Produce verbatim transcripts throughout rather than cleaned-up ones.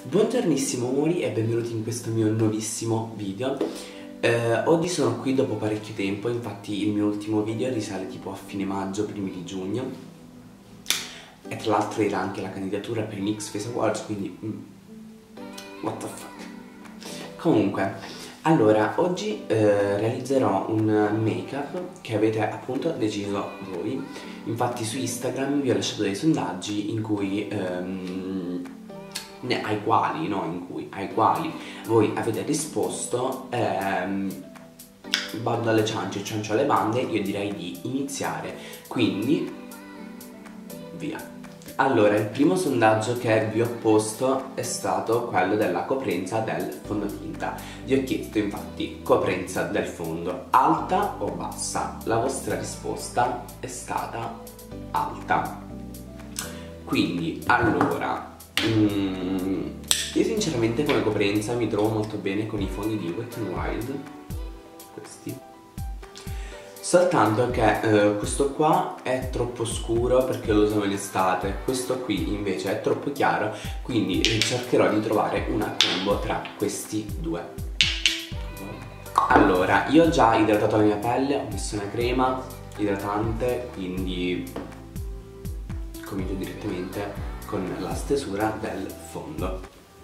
Buongiornissimo amori e benvenuti in questo mio nuovissimo video. eh, Oggi sono qui dopo parecchio tempo, infatti il mio ultimo video risale tipo a fine maggio, primi di giugno. E tra l'altro era anche la candidatura per i Mix Face Awards, quindi mm, what the fuck. Comunque, allora, oggi eh, realizzerò un make-up che avete appunto deciso voi. Infatti su Instagram vi ho lasciato dei sondaggi in cui... Ehm, ai quali, no, in cui, ai quali voi avete risposto. ehm, Bando alle ciance, ciancio alle bande, io direi di iniziare, quindi via. Allora, il primo sondaggio che vi ho posto è stato quello della coprenza del fondotinta. Vi ho chiesto infatti coprenza del fondo, alta o bassa? La vostra risposta è stata alta. Quindi, allora... Mm, io sinceramente come coprenza mi trovo molto bene con i fondi di Wet n Wild, questi. Soltanto che eh, questo qua è troppo scuro perché lo uso in estate, questo qui invece è troppo chiaro, quindi cercherò di trovare una combo tra questi due. Allora, io ho già idratato la mia pelle, ho messo una crema idratante, quindi comincio direttamente con la stesura del fondo.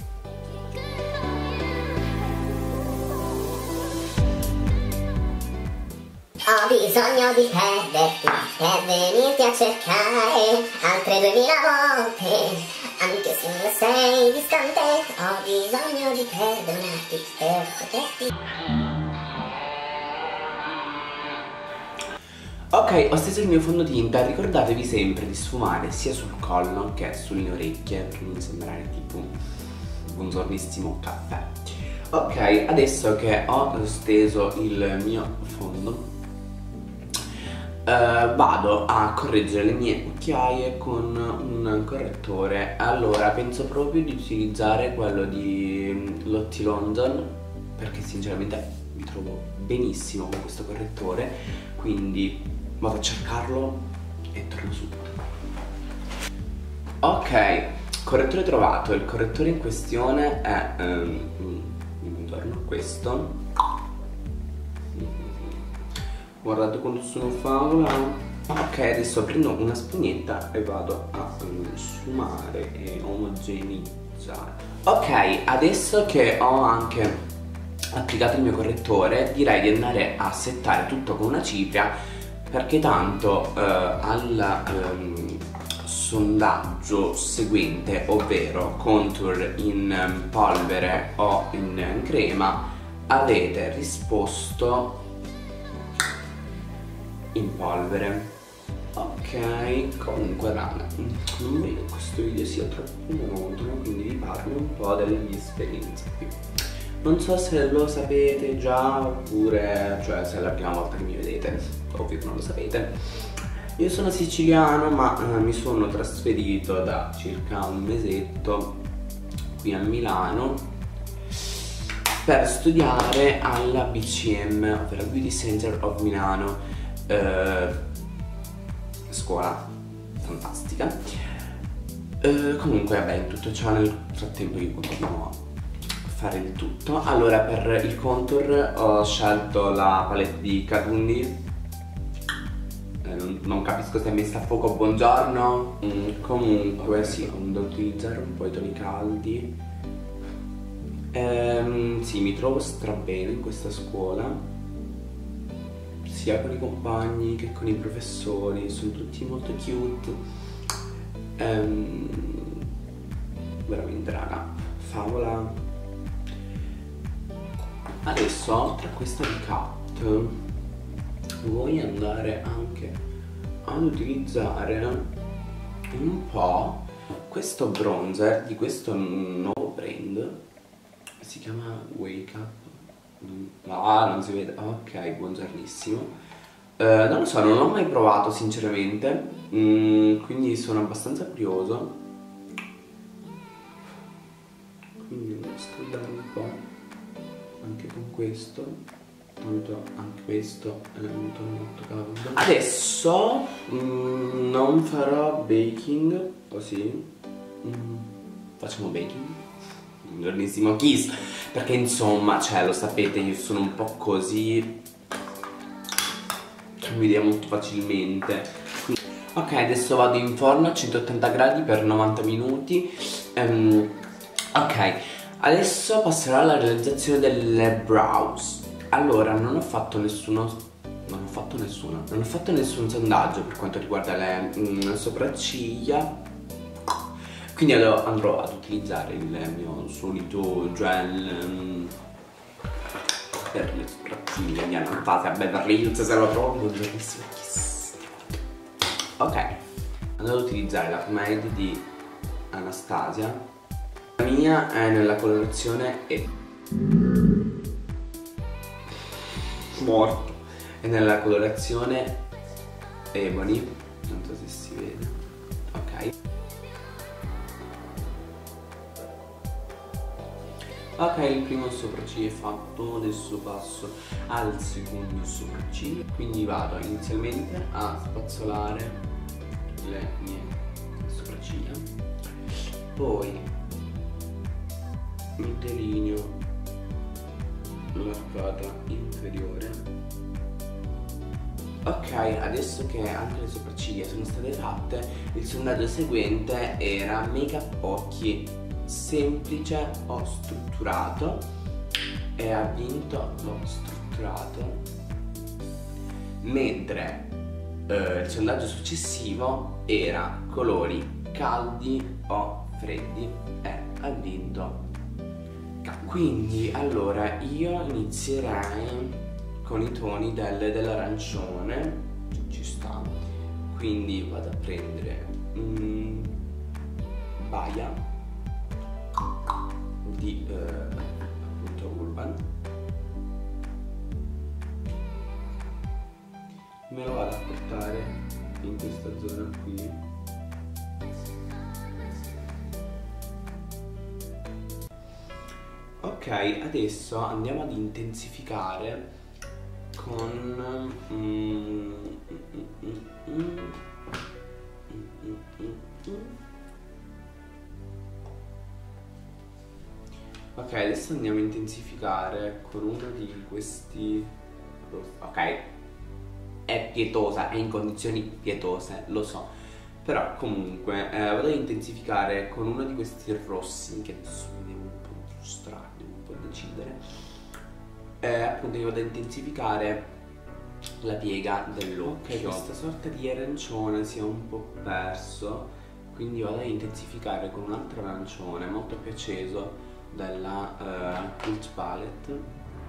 Ho bisogno di perderti per venirti a cercare altre duemila volte, anche se non sei distante. Ho bisogno di perdonarti per poterti. Ok, ho steso il mio fondotinta, ricordatevi sempre di sfumare sia sul collo che sulle orecchie per non sembrare tipo un buongiornissimo caffè. Ok, adesso che ho steso il mio fondo eh, vado a correggere le mie occhiaie con un correttore. Allora, penso proprio di utilizzare quello di Lottie London perché sinceramente mi trovo benissimo con questo correttore, quindi vado a cercarlo e torno subito. Ok, correttore trovato. Il correttore in questione è um, intorno a questo. Guardate quanto sono favola. Ok, adesso prendo una spugnetta e vado a um, sfumare e omogenizzare. Ok, adesso che ho anche applicato il mio correttore, direi di andare a settare tutto con una cipria, perché tanto eh, al ehm, sondaggio seguente, ovvero contour in um, polvere o in, in crema, avete risposto in polvere. Ok, comunque raga, non vedo che questo video sia troppo monotono, quindi vi parlo un po' delle mie esperienze qui. Non so se lo sapete già oppure, cioè se è la prima volta che mi vedete, ovvio che non lo sapete. Io sono siciliano ma eh, mi sono trasferito da circa un mesetto qui a Milano per studiare alla B C M, ovvero Beauty Center of Milano, eh, scuola fantastica. Eh, comunque vabbè, in tutto ciò nel frattempo io continuo a fare il tutto. Allora, per il contour ho scelto la palette di Kat Von D. eh, non, non capisco se è messa a fuoco, buongiorno. mm, Comunque sì, devo utilizzare un po' i toni caldi. ehm, Sì, mi trovo strabene in questa scuola, sia con i compagni che con i professori, sono tutti molto cute. ehm, Veramente raga, favola. Adesso, oltre a questa di Kat, vuoi andare anche ad utilizzare un po' questo bronzer di questo nuovo brand, si chiama Wake Up. Ah, non si vede. Ok, buongiornissimo. eh, Non lo so, non l'ho mai provato sinceramente, mm, quindi sono abbastanza curioso. Quindi devo scaldare un po' anche con questo, tanto anche questo è molto molto caldo. Adesso mm, non farò baking, così mm, facciamo baking. buongiornissimo Kiss, perché insomma, cioè lo sapete, io sono un po' così, mi vede molto facilmente. Ok, adesso vado in forno a centottanta gradi per novanta minuti. um, Ok, adesso passerò alla realizzazione delle brows. Allora, non ho fatto nessuno non ho fatto nessuno non ho fatto nessun sondaggio per quanto riguarda le mm, sopracciglia, quindi andrò, andrò ad utilizzare il mio solito gel mm, per le sopracciglia di Anastasia Beverly Hills, se lo trovo. Buongiornissimo Kiss. Ok, andrò ad utilizzare la pomade di Anastasia. La mia è nella colorazione E morto, è nella colorazione Ebony, non so se si vede. Ok, ok, il primo sopracciglio è fatto, adesso passo al secondo sopracciglio. Quindi vado inizialmente a spazzolare le mie sopracciglia, poi mi delineo l'arcata inferiore. Ok, adesso che anche le sopracciglia sono state fatte, il sondaggio seguente era make up occhi semplice o strutturato, e ha vinto lo strutturato, mentre eh, il sondaggio successivo era colori caldi o freddi, e ha vinto. Quindi allora io inizierei con i toni del, dell'arancione, ci sta, quindi vado a prendere mm, Baia di eh, appunto Urban, me lo vado a portare in questa zona qui. Ok, adesso andiamo ad intensificare con mm, mm, mm, mm, mm, mm, mm. Ok, adesso andiamo a intensificare con uno di questi. Ok, è pietosa, è in condizioni pietose, lo so, però comunque eh, vado ad intensificare con uno di questi rossi che adesso mi devo un po' frustrare, devo un po' decidere. Eh, appunto io vado ad intensificare la piega dell'occhio. Ok, questa sorta di arancione si è un po' perso, quindi vado ad intensificare con un altro arancione molto più acceso della uh, Cult Palette.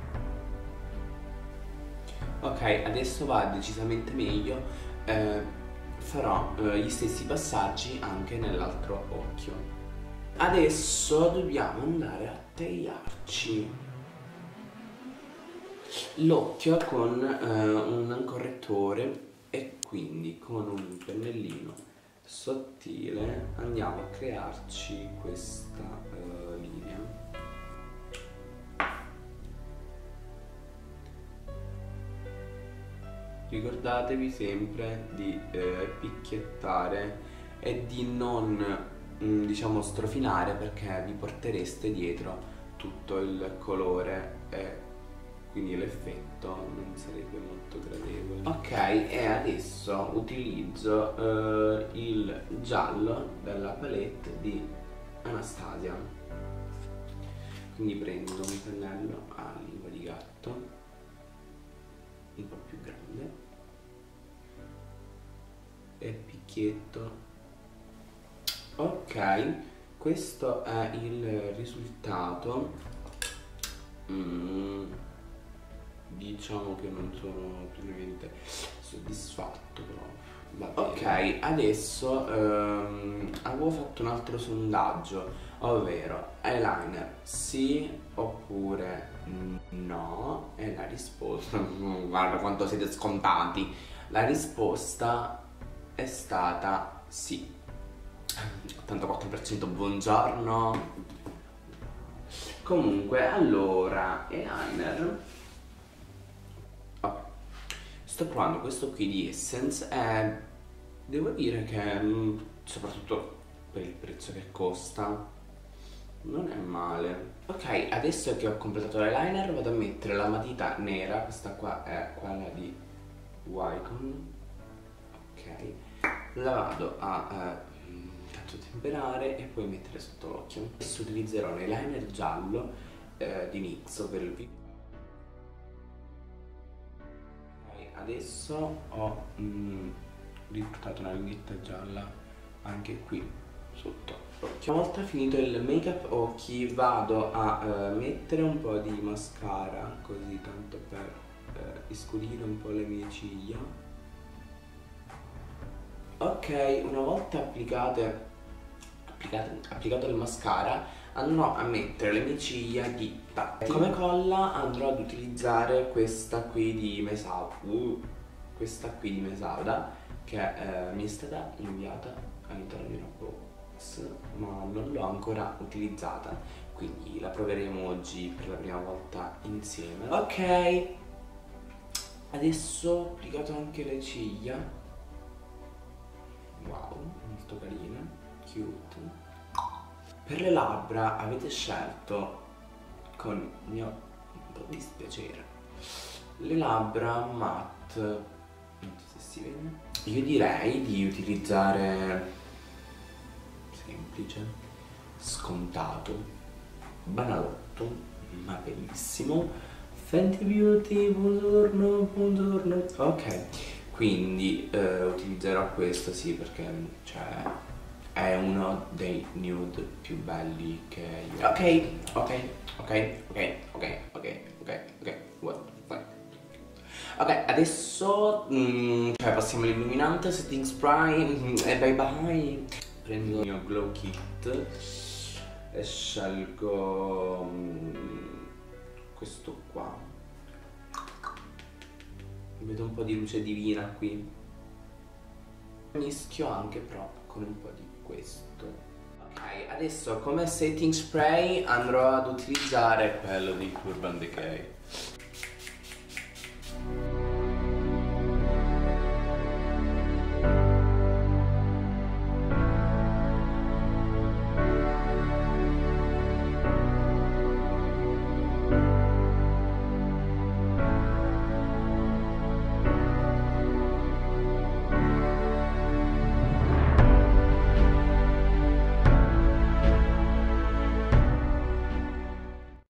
Ok, adesso va decisamente meglio. eh, farò uh, gli stessi passaggi anche nell'altro occhio. Adesso dobbiamo andare a tagliarci l'occhio con uh, un correttore, e quindi con un pennellino sottile andiamo a crearci questa uh, linea. Ricordatevi sempre di eh, picchiettare e di non mh, diciamo strofinare, perché vi portereste dietro tutto il colore e quindi l'effetto non sarebbe molto gradevole. Ok, e adesso utilizzo eh, il giallo della palette di Anastasia. Quindi prendo un pennello a lingua di gatto un po' più grande e picchietto. Ok, questo è il risultato. mm, diciamo che non sono praticamente soddisfatto, però va bene. Ok, adesso ehm, avevo fatto un altro sondaggio, ovvero eyeliner sì oppure no, e la risposta, guarda quanto siete scontati, la risposta è stata sì. ottantaquattro per cento, buongiorno. Comunque, allora, eyeliner, oh, sto provando questo qui di Essence e devo dire che soprattutto per il prezzo che costa non è male. Ok, adesso che ho completato l'eyeliner vado a mettere la matita nera, questa qua è quella di Wycon. Ok, la vado a eh, tanto temperare e poi mettere sotto l'occhio. Adesso utilizzerò un eyeliner giallo eh, di NYX, ovvero il Vivid. Ok, adesso ho mm, riportato una linguetta gialla anche qui sotto l'occhio. Una volta finito il make up occhi vado a uh, mettere un po' di mascara, così tanto per uh, iscurire un po' le mie ciglia. Ok, una volta applicate, applicate applicato il mascara andrò a mettere le mie ciglia di Tatti. Come colla andrò ad utilizzare questa qui di Mesauda, uh, questa qui di Mesauda che uh, mi è stata inviata all'interno di una box, ma non l'ho ancora utilizzata, quindi la proveremo oggi per la prima volta insieme. Ok, adesso ho applicato anche le ciglia. Wow, molto carina, cute. Per le labbra avete scelto, con mio un po' dispiacere, le labbra matte, non so se si vede. Io direi di utilizzare semplice, scontato, banalotto, ma bellissimo, Fenty Beauty, buongiorno, buongiorno. Ok, quindi eh, utilizzerò questo, sì, perché cioè è uno dei nude più belli che io. Ok, ok, ok, ok, ok, ok, ok, ok, what, fine. Ok, adesso mm, cioè passiamo all'illuminante, setting spray mm, e bye bye. Prendo il mio glow kit e scelgo mm, questo qua. Vedo un po' di luce divina qui. Mischio anche però con un po' di questo. Ok, adesso come setting spray andrò ad utilizzare quello di Urban Decay.